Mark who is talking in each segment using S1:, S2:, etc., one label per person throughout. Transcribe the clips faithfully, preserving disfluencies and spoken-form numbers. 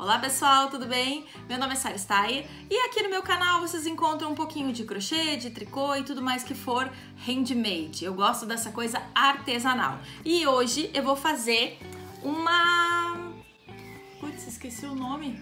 S1: Olá pessoal, tudo bem? Meu nome é Sara Steyer e aqui no meu canal vocês encontram um pouquinho de crochê, de tricô e tudo mais que for handmade. Eu gosto dessa coisa artesanal. E hoje eu vou fazer uma... Putz, esqueci o nome.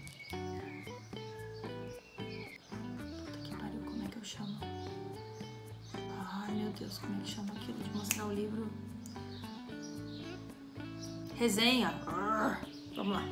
S1: Puta que pariu, como é que eu chamo? Ai meu Deus, como é que chama aquilo de mostrar o livro? Resenha. Vamos lá.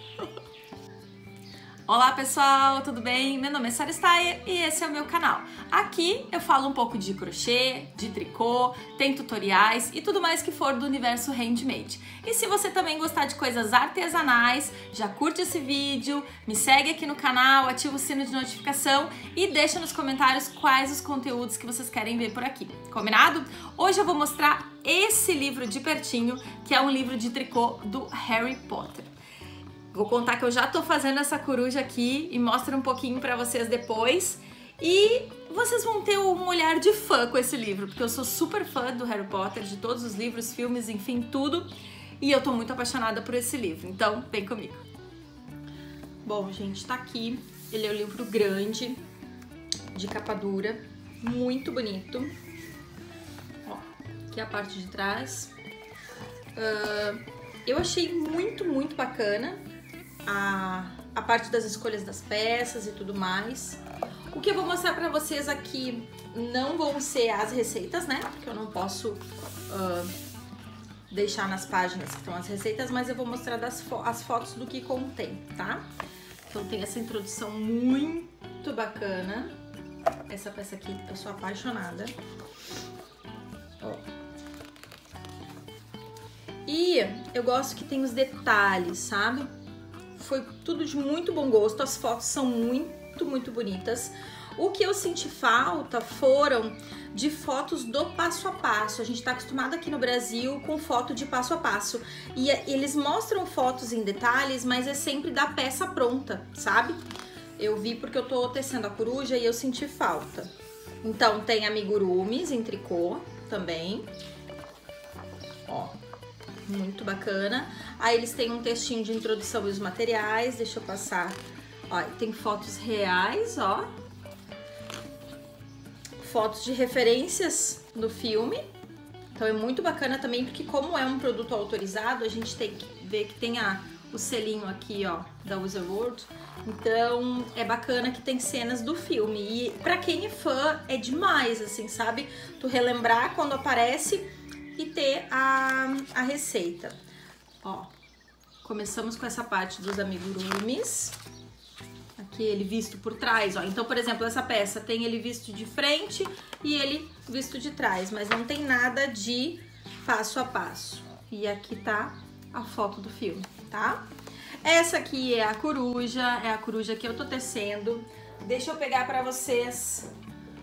S1: Olá pessoal, tudo bem? Meu nome é Sara Steyer e esse é o meu canal. Aqui eu falo um pouco de crochê, de tricô, tem tutoriais e tudo mais que for do universo handmade. E se você também gostar de coisas artesanais, já curte esse vídeo, me segue aqui no canal, ativa o sino de notificação e deixa nos comentários quais os conteúdos que vocês querem ver por aqui. Combinado? Hoje eu vou mostrar esse livro de pertinho, que é um livro de tricô do Harry Potter. Vou contar que eu já tô fazendo essa coruja aqui e mostro um pouquinho pra vocês depois. E vocês vão ter um olhar de fã com esse livro, porque eu sou super fã do Harry Potter, de todos os livros, filmes, enfim, tudo. E eu tô muito apaixonada por esse livro, então vem comigo. Bom, gente, tá aqui. Ele é um livro grande, de capa dura, muito bonito. Ó, aqui é a parte de trás. Uh, eu achei muito, muito bacana. A, a parte das escolhas das peças e tudo mais. O que eu vou mostrar pra vocês aqui não vão ser as receitas, né? Porque eu não posso uh, deixar nas páginas que estão as receitas, mas eu vou mostrar das fo as fotos do que contém, tá? Então tem essa introdução muito bacana. Essa peça aqui eu sou apaixonada. Ó. E eu gosto que tem os detalhes, sabe? Foi tudo de muito bom gosto, as fotos são muito, muito bonitas. O que eu senti falta foram de fotos do passo a passo. A gente tá acostumado aqui no Brasil com foto de passo a passo. E eles mostram fotos em detalhes, mas é sempre da peça pronta, sabe? Eu vi porque eu tô tecendo a coruja e eu senti falta. Então tem amigurumis em tricô também. Ó. Muito bacana. Aí eles têm um textinho de introdução e os materiais. Deixa eu passar. Ó, tem fotos reais, ó. Fotos de referências do filme. Então é muito bacana também, porque como é um produto autorizado, a gente tem que ver que tem a, o selinho aqui, ó, da Wizard World. Então é bacana que tem cenas do filme. E pra quem é fã, é demais, assim, sabe? Tu relembrar quando aparece e ter a, a receita. Ó, começamos com essa parte dos amigurumis. Aqui ele visto por trás, ó. Então, por exemplo, essa peça tem ele visto de frente e ele visto de trás, mas não tem nada de passo a passo. E aqui tá a foto do filme, tá? Essa aqui é a coruja, é a coruja que eu tô tecendo. Deixa eu pegar pra vocês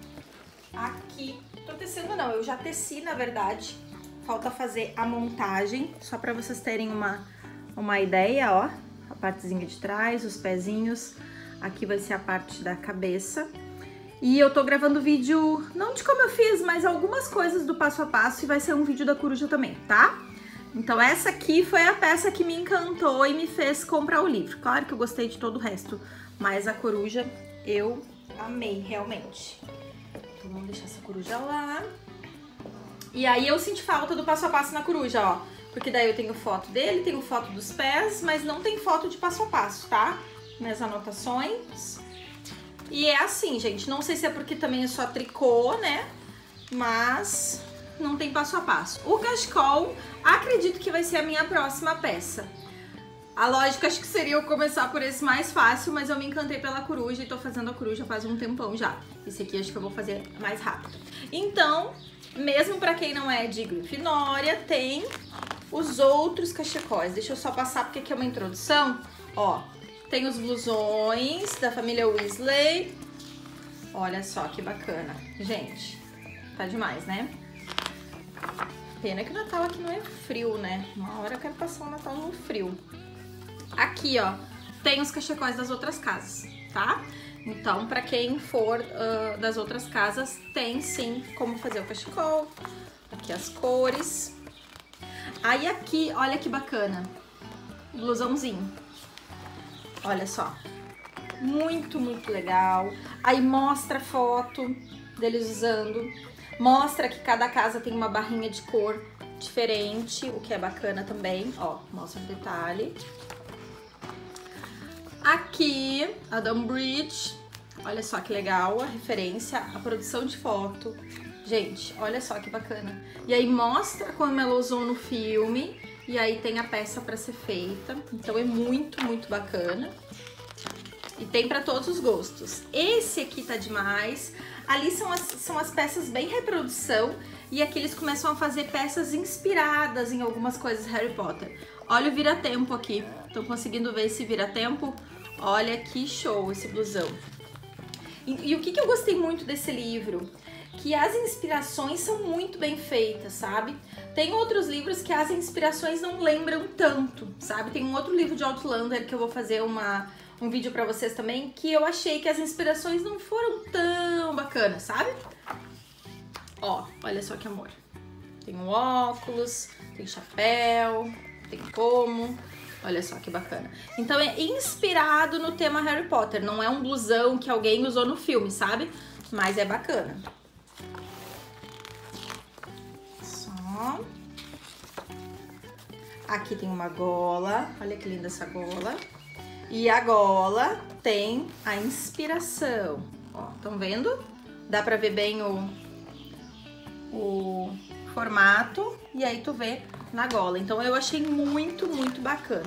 S1: aqui. Tô tecendo não, eu já teci, na verdade. Falta fazer a montagem, só para vocês terem uma, uma ideia, ó. A partezinha de trás, os pezinhos. Aqui vai ser a parte da cabeça. E eu tô gravando vídeo, não de como eu fiz, mas algumas coisas do passo a passo. E vai ser um vídeo da coruja também, tá? Então essa aqui foi a peça que me encantou e me fez comprar o livro. Claro que eu gostei de todo o resto, mas a coruja eu amei, realmente. Então vamos deixar essa coruja lá. E aí eu senti falta do passo a passo na coruja, ó. Porque daí eu tenho foto dele, tenho foto dos pés, mas não tem foto de passo a passo, tá? Minhas anotações. E é assim, gente. Não sei se é porque também é só tricô, né? Mas não tem passo a passo. O cachecol, acredito que vai ser a minha próxima peça. A lógica acho que seria eu começar por esse mais fácil, mas eu me encantei pela coruja e tô fazendo a coruja faz um tempão já. Esse aqui acho que eu vou fazer mais rápido. Então... mesmo pra quem não é de Grifinória, tem os outros cachecóis. Deixa eu só passar porque aqui é uma introdução. Ó, tem os blusões da família Weasley. Olha só que bacana. Gente, tá demais, né? Pena que o Natal aqui não é frio, né? Uma hora eu quero passar o Natal no frio. Aqui, ó, tem os cachecóis das outras casas, tá? Então, pra quem for uh, das outras casas, tem sim como fazer o cachecol. Aqui as cores. Aí aqui, olha que bacana. Blusãozinho. Olha só. Muito, muito legal. Aí mostra a foto deles usando. Mostra que cada casa tem uma barrinha de cor diferente, o que é bacana também. Ó, mostra o detalhe. Aqui, a Dunbridge. Olha só que legal a referência, a produção de foto. Gente, olha só que bacana. E aí mostra como ela usou no filme. E aí tem a peça para ser feita. Então é muito, muito bacana. E tem para todos os gostos. Esse aqui tá demais. Ali são as, são as peças bem reprodução. E aqui eles começam a fazer peças inspiradas em algumas coisas Harry Potter. Olha o vira-tempo aqui. Estão conseguindo ver esse vira-tempo? Olha que show esse blusão. E, e o que, que eu gostei muito desse livro? Que as inspirações são muito bem feitas, sabe? Tem outros livros que as inspirações não lembram tanto, sabe? Tem um outro livro de Outlander que eu vou fazer uma, um vídeo pra vocês também, que eu achei que as inspirações não foram tão bacanas, sabe? Ó, olha só que amor. Tem um óculos, tem chapéu, tem pomo. Olha só que bacana. Então é inspirado no tema Harry Potter. Não é um blusão que alguém usou no filme, sabe? Mas é bacana. Só. Aqui tem uma gola. Olha que linda essa gola. E a gola tem a inspiração. Ó, estão vendo? Dá pra ver bem o, o formato. E aí tu vê na gola. Então eu achei muito, muito bacana.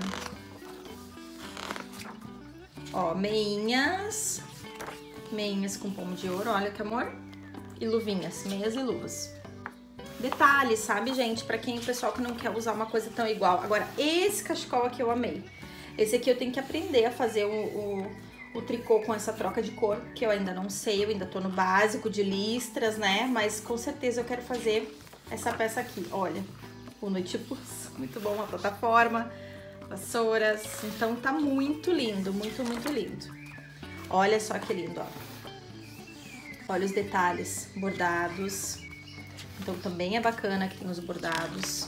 S1: Ó, meinhas. Meinhas com pomo de ouro, olha que amor. E luvinhas, meias e luvas. Detalhes, sabe, gente? Pra quem, o pessoal que não quer usar uma coisa tão igual. Agora, esse cachecol aqui eu amei. Esse aqui eu tenho que aprender a fazer o, o, o tricô com essa troca de cor, que eu ainda não sei, eu ainda tô no básico de listras, né? Mas com certeza eu quero fazer essa peça aqui, olha. O Noitibus, muito bom, a plataforma, vassouras. Então tá muito lindo, muito, muito lindo. Olha só que lindo, ó. Olha os detalhes, bordados. Então também é bacana que tem os bordados.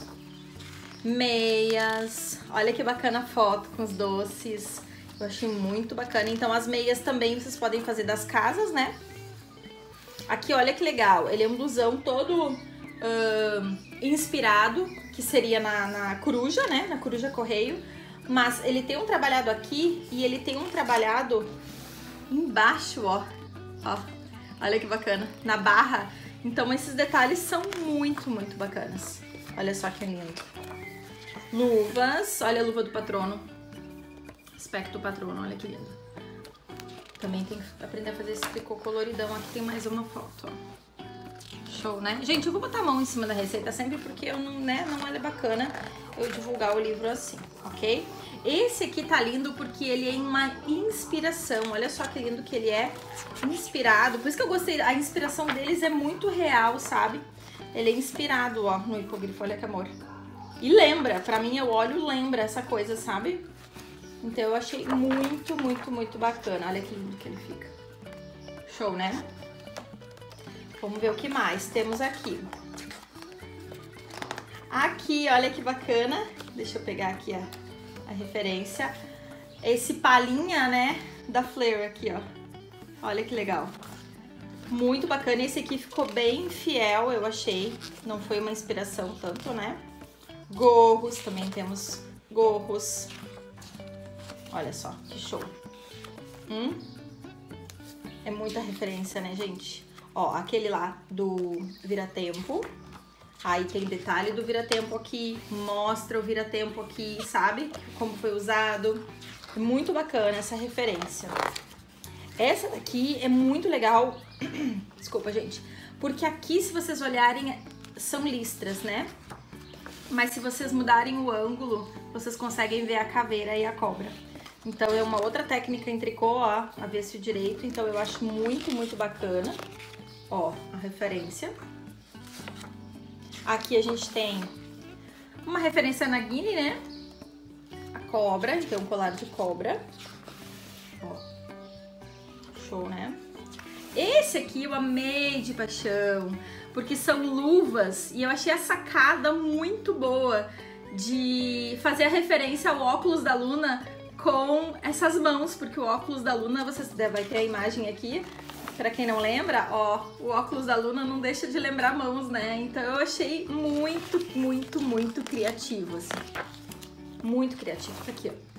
S1: Meias, olha que bacana a foto com os doces. Eu achei muito bacana. Então as meias também vocês podem fazer das casas, né? Aqui, olha que legal. Ele é um blusão todo uh, inspirado, que seria na, na coruja, né? Na coruja correio. Mas ele tem um trabalhado aqui e ele tem um trabalhado embaixo, ó. Ó, olha que bacana. Na barra. Então esses detalhes são muito, muito bacanas. Olha só que lindo. Luvas. Olha a luva do patrono. Aspecto patrono, olha que lindo. Também tem que aprender a fazer esse tricô coloridão. Aqui tem mais uma foto, ó. Show, né? Gente, eu vou botar a mão em cima da receita sempre porque eu não, né, não é bacana eu divulgar o livro assim, ok? Esse aqui tá lindo porque ele é uma inspiração. Olha só que lindo que ele é inspirado. Por isso que eu gostei. A inspiração deles é muito real, sabe? Ele é inspirado, ó, no hipogrifo. Olha que amor. E lembra. Pra mim, eu olho lembra essa coisa, sabe? Então, eu achei muito, muito, muito bacana. Olha que lindo que ele fica. Show, né? Vamos ver o que mais temos aqui. Aqui, olha que bacana. Deixa eu pegar aqui a, a referência. Esse palinha, né, da Fleur aqui, ó. Olha que legal. Muito bacana. Esse aqui ficou bem fiel, eu achei. Não foi uma inspiração tanto, né? Gorros, também temos gorros. Olha só, que show. Hum? É muita referência, né, gente? Ó, aquele lá do vira-tempo. Aí tem detalhe do vira-tempo aqui, mostra o vira-tempo aqui, sabe? Como foi usado. É muito bacana essa referência. Essa daqui é muito legal. Desculpa, gente. Porque aqui, se vocês olharem, são listras, né? Mas se vocês mudarem o ângulo, vocês conseguem ver a caveira e a cobra. Então é uma outra técnica em tricô, ó, avesso direito. Então eu acho muito, muito bacana. Ó, a referência. Aqui a gente tem uma referência na Guinea, né? A cobra, então um colar de cobra. Ó. Show, né? Esse aqui eu amei de paixão, porque são luvas e eu achei a sacada muito boa de fazer a referência ao óculos da Luna com essas mãos, porque o óculos da Luna, você vai ter a imagem aqui, pra quem não lembra, ó, o óculos da Luna não deixa de lembrar mãos, né? Então eu achei muito, muito, muito criativo, assim. Muito criativo. Tá aqui, ó.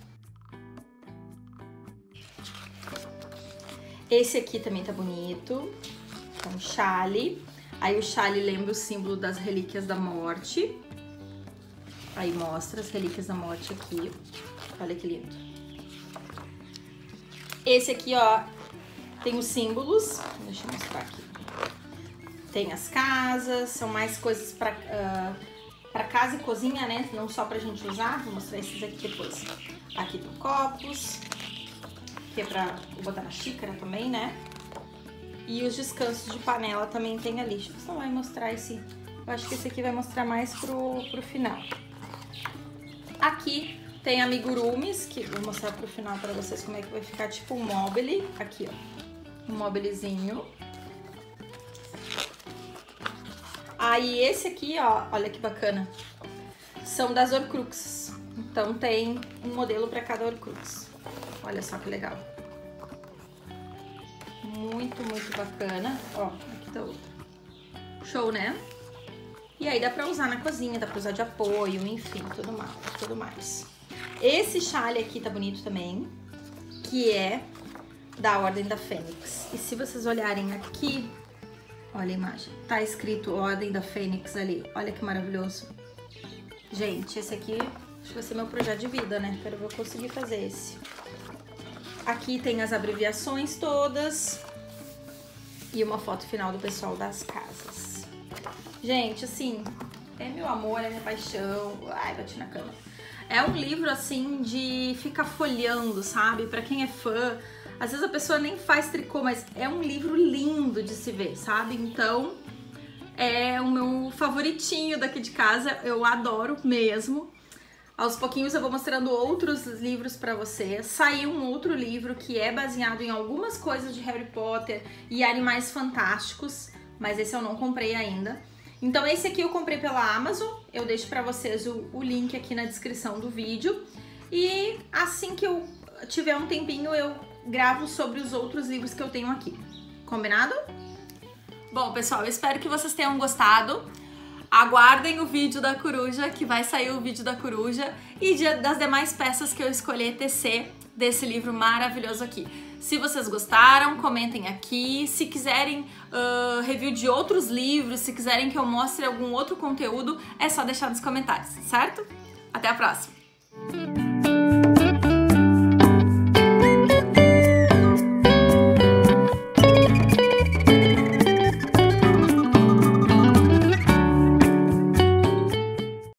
S1: Esse aqui também tá bonito. É um chale. Aí o chale lembra o símbolo das relíquias da morte. Aí mostra as relíquias da morte aqui. Olha que lindo. Esse aqui, ó, tem os símbolos. Deixa eu mostrar aqui. Tem as casas, são mais coisas pra, uh, pra casa e cozinha, né? Não só pra gente usar. Vou mostrar esses aqui depois. Aqui tem copos. Que é pra botar na xícara também, né? E os descansos de panela também tem ali. Deixa eu só vai mostrar esse... Eu acho que esse aqui vai mostrar mais pro, pro final. Aqui tem amigurumis, que vou mostrar pro final pra vocês como é que vai ficar, tipo um mobile. Aqui, ó. Um mobilezinho. Aí esse aqui, ó, olha que bacana. São das Horcruxes. Então tem um modelo pra cada Horcrux. Olha só que legal. Muito, muito bacana. Ó, aqui tá outro. Show, né? E aí dá pra usar na cozinha, dá pra usar de apoio, enfim, tudo mais. Tudo mais. Esse chale aqui tá bonito também, que é da Ordem da Fênix. E se vocês olharem aqui, olha a imagem, tá escrito Ordem da Fênix ali. Olha que maravilhoso. Gente, esse aqui acho que vai ser meu projeto de vida, né? Quero ver eu conseguir fazer esse. Aqui tem as abreviações todas e uma foto final do pessoal das casas. Gente, assim, é meu amor, é minha paixão. Ai, bati na cama. É um livro, assim, de ficar folheando, sabe? Pra quem é fã, às vezes a pessoa nem faz tricô, mas é um livro lindo de se ver, sabe? Então, é o meu favoritinho daqui de casa, eu adoro mesmo. Aos pouquinhos eu vou mostrando outros livros pra vocês. Saiu um outro livro que é baseado em algumas coisas de Harry Potter e Animais Fantásticos, mas esse eu não comprei ainda. Então esse aqui eu comprei pela Amazon, eu deixo pra vocês o, o link aqui na descrição do vídeo. E assim que eu tiver um tempinho eu gravo sobre os outros livros que eu tenho aqui. Combinado? Bom, pessoal, eu espero que vocês tenham gostado. Aguardem o vídeo da coruja, que vai sair o vídeo da coruja e de, das demais peças que eu escolhi tecer desse livro maravilhoso aqui. Se vocês gostaram, comentem aqui. Se quiserem uh, review de outros livros, se quiserem que eu mostre algum outro conteúdo, é só deixar nos comentários, certo? Até a próxima!